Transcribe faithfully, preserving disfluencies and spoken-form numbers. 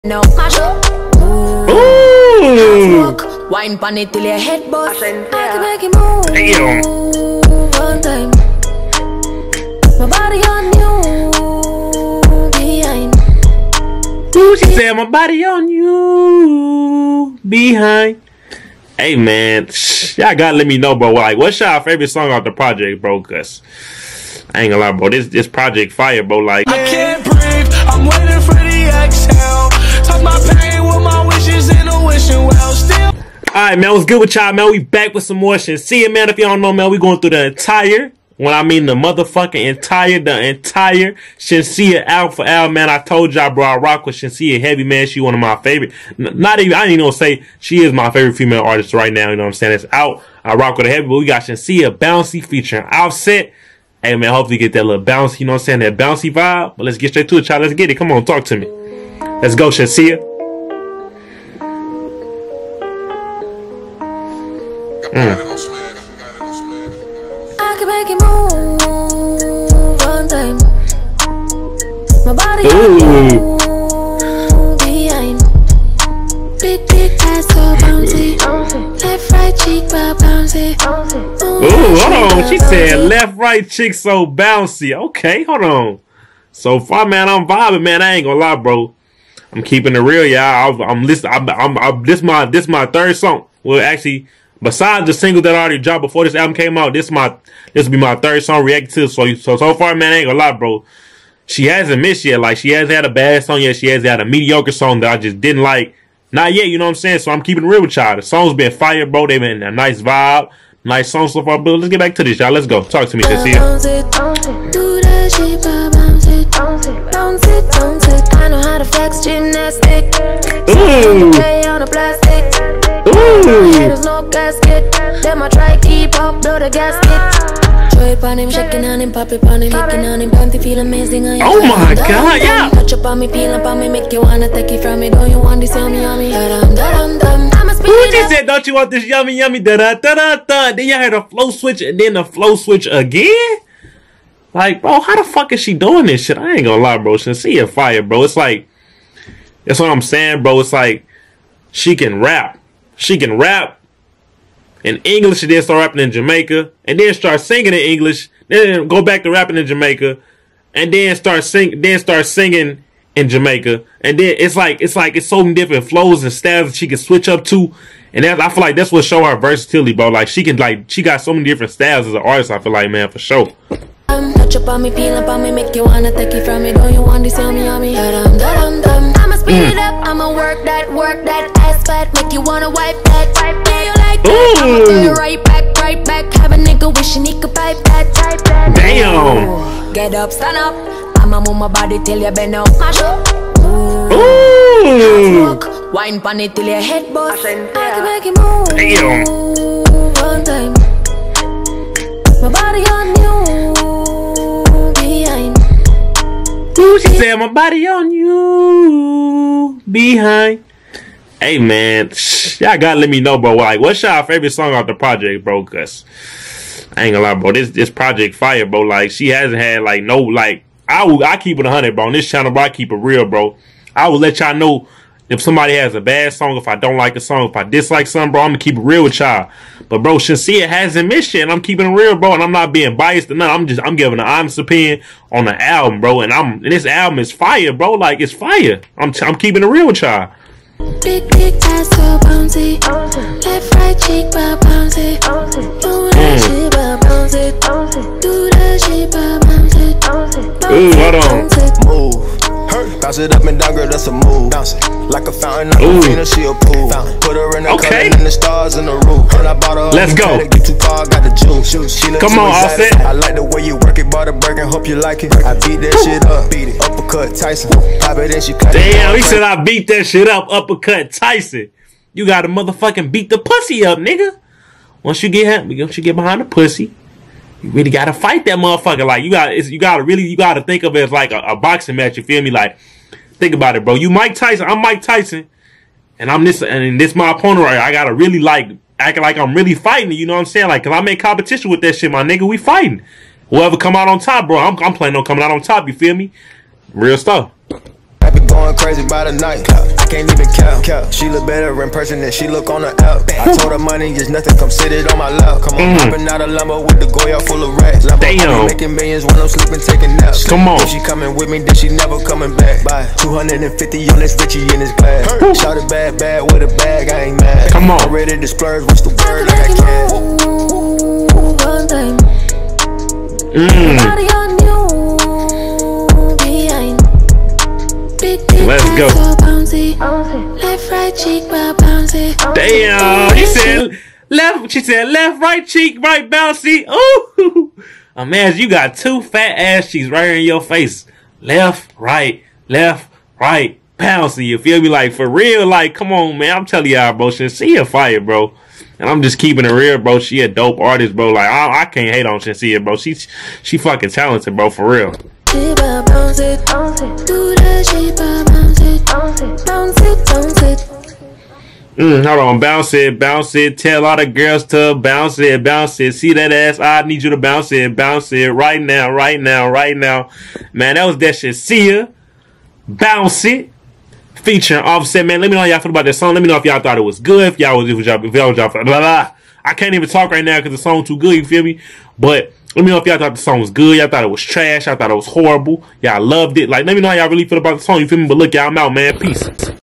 No, mash up. Ooh. Wine pan it till your head bust. I can make it move. Damn. One time. My body on you. Behind. Ooh, she said my body on you. Behind. Hey man, y'all gotta let me know, bro. Like, what's y'all favorite song off the project, bro? Cause I ain't gonna lie, bro. This this project fire, bro. Like, I can't breathe. I'm waiting for the exhale. Talk my pain with my wishes in a wishing well. Still. Alright, man, what's good with y'all, man? We back with some more Shenseea, man. If y'all don't know, man, we going through the entire, when I mean the motherfucking entire, the entire Shenseea album for album, man. I told y'all, bro, I rock with Shenseea heavy, man. She one of my favorite. Not even, I didn't even say she is my favorite female artist right now, you know what I'm saying? It's out. I rock with her heavy, but we got Shenseea Bouncy featuring Offset. Hey, man, hopefully get that little bouncy, you know what I'm saying? That bouncy vibe. But let's get straight to it, y'all. Let's get it. Come on, talk to me. Let's go, Shenseea. Mm. I can make it move one time. My body Ooh. behind. Big, big ass so bouncy. Left, right cheek, but bouncy. Ooh, hold on. She said left, right cheek so bouncy. Okay, hold on. So far, man, I'm vibing, man. I ain't gonna lie, bro. I'm keeping it real, y'all. I'm listening. I'm, I'm, I'm, this my this my third song. Well, actually, besides the single that I already dropped before this album came out, this my this will be my third song reacting to. So so so far, man, I ain't gonna lie, bro. She hasn't missed yet. Like, she hasn't had a bad song yet. She hasn't had a mediocre song that I just didn't like. Not yet, you know what I'm saying? So I'm keeping it real with y'all. The song's been fire, bro. They've been a nice vibe, nice song so far. But let's get back to this, y'all. Let's go. Talk to me, Shenseea. Do that shit, bounce it, bounce it, bounce it, bounce it. I know how to flex gymnastic. Ooh. Play on a plastic. Ooh. There's no gasket. Them I try keep up, blow the gasket. Throw it on him, shaking on him, pop it on him, licking on him, panty feel amazing. Oh my God, yeah. Touch up on me, peel up on me, make you wanna take it from me. Don't you want this yummy, yummy? Da-dum, da-dum, dum. I'ma speed Who it just up. said, don't you want this yummy, yummy, da da da da da? Then y'all heard a flow switch and then the flow switch again? Like, bro, how the fuck is she doing this shit? I ain't gonna lie, bro. Shenseea fire, bro. It's like, that's what I'm saying, bro. It's like, she can rap. She can rap in English and then start rapping in Jamaica. And then start singing in English. Then go back to rapping in Jamaica. And then start sing then start singing in Jamaica. And then it's like, it's like, it's so many different flows and styles that she can switch up to. And that, I feel like that's what show her versatility, bro. Like, she can, like, she got so many different styles as an artist, I feel like, man, for sure. Um, touch up on me, peel up on me, make you wanna take it from me. Don't you want this yummy, yummy? Da-dum, da-dum, dum. I'ma speed Mm. it up, I'ma work that, work that ass fat, make you wanna wipe that. Yeah, you like that? I'ma throw you right back, right back. Have a nigga wishing he could pipe that, pipe that. Damn. Get up, stand up. I'ma move my body till you bend up, mash up. Ooh. Wine pan it till your head bust. I can make it move. Damn. One time. My body on you. Behind. Ooh, she said my body on you. Behind. Hey, man. Y'all gotta let me know, bro. Like, what's y'all favorite song off the project, bro? Cause I ain't gonna lie, bro. This this project fire, bro. Like, she hasn't had, like, no, like, I will, I keep it one hundred, bro. On this channel, bro, I keep it real, bro. I will let y'all know if somebody has a bad song, if I don't like a song, if I dislike something, bro, I'm gonna keep it real with y'all. But, bro, Shenseea hasn't missed yet, and I'm keeping it real, bro, and I'm not being biased or nothing. I'm just, I'm giving an honest opinion on the album, bro, and I'm, and this album is fire, bro. Like, it's fire. I'm, I'm keeping it real with y'all. Big, big ass so bouncy. Left, right cheek, but bouncy. Do that shit, but bouncy. Do that shit, but bouncy. Ooh, hold on. Move. Bounce it up and down, girl, that's a move. Bounce it like a fountain, I'm she a pool. Put her in the okay. color and the stars in the roof. And I bought her. Let's go. Get too far, got the juice. She Come on, Offset. I like the way you work it, bought a burger, hope you like it. I beat that shit up, beat it. Uppercut Tyson. Pop it and she cut Damn, he said I beat that shit up, uppercut Tyson. You gotta motherfucking beat the pussy up, nigga. Once you get once you get behind the pussy, you really gotta fight that motherfucker. Like, you gotta, it's, you gotta really, you gotta think of it as like a, a boxing match. You feel me? Like, think about it, bro. You Mike Tyson, I'm Mike Tyson, and I'm this, and this my opponent right here. I gotta really like acting like I'm really fighting. You know what I'm saying? Like, cause I'm in competition with that shit, my nigga. We fighting. Whoever come out on top, bro. I'm, I'm planning on coming out on top. You feel me? Real stuff. going crazy by the night. I can't even count. She look better in person than she look on the app. I told her money is nothing, come sit it on my lap. Come on, hopping out a Lambo with the Goya full of racks. Damn. Making millions when I'm sleeping, taking naps. Come on. If she coming with me, then she never coming back. Bye. two hundred fifty on this Richie in his glass. Shout it bad, bad with a bag, I ain't mad. Come on. I'm ready to splurge, what's the word? I got cash. One time. Mm. Body on you behind. Big, big Let's go. So bouncy. Left, right cheek, but bouncy. Damn. She said left. She said left, right cheek, right bouncy. Ooh. Imagine you got two fat ass cheeks right here in your face. Left, right, left, right, bouncy. You feel me? Like, for real, like, come on, man. I'm telling y'all, bro. Shenseea fire, bro. And I'm just keeping it real, bro. She a dope artist, bro. Like, I, I can't hate on Shenseea, bro. She, she fucking talented, bro, for real. Sheba bounce it, bounce it. Do the sheba bounce it, bounce it, bounce it, bounce it. Mm, hold on, bounce it, bounce it. Tell all the girls to bounce it, bounce it. See that ass? I need you to bounce it, bounce it right now, right now, right now. Man, that was that Shenseea. Bounce it. Featuring Offset, man. Let me know how y'all feel about that song. Let me know if y'all thought it was good. If y'all was, if y'all, if y'all was, y'all, blah, blah. I can't even talk right now because the song too good. You feel me? But let me know if y'all thought the song was good. Y'all thought it was trash. Y'all thought it was horrible. Y'all loved it. Like, let me know how y'all really feel about the song. You feel me? But look, y'all, I'm out, man. Peace.